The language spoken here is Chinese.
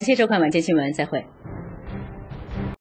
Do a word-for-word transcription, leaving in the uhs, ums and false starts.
谢收看晚间新闻，再会。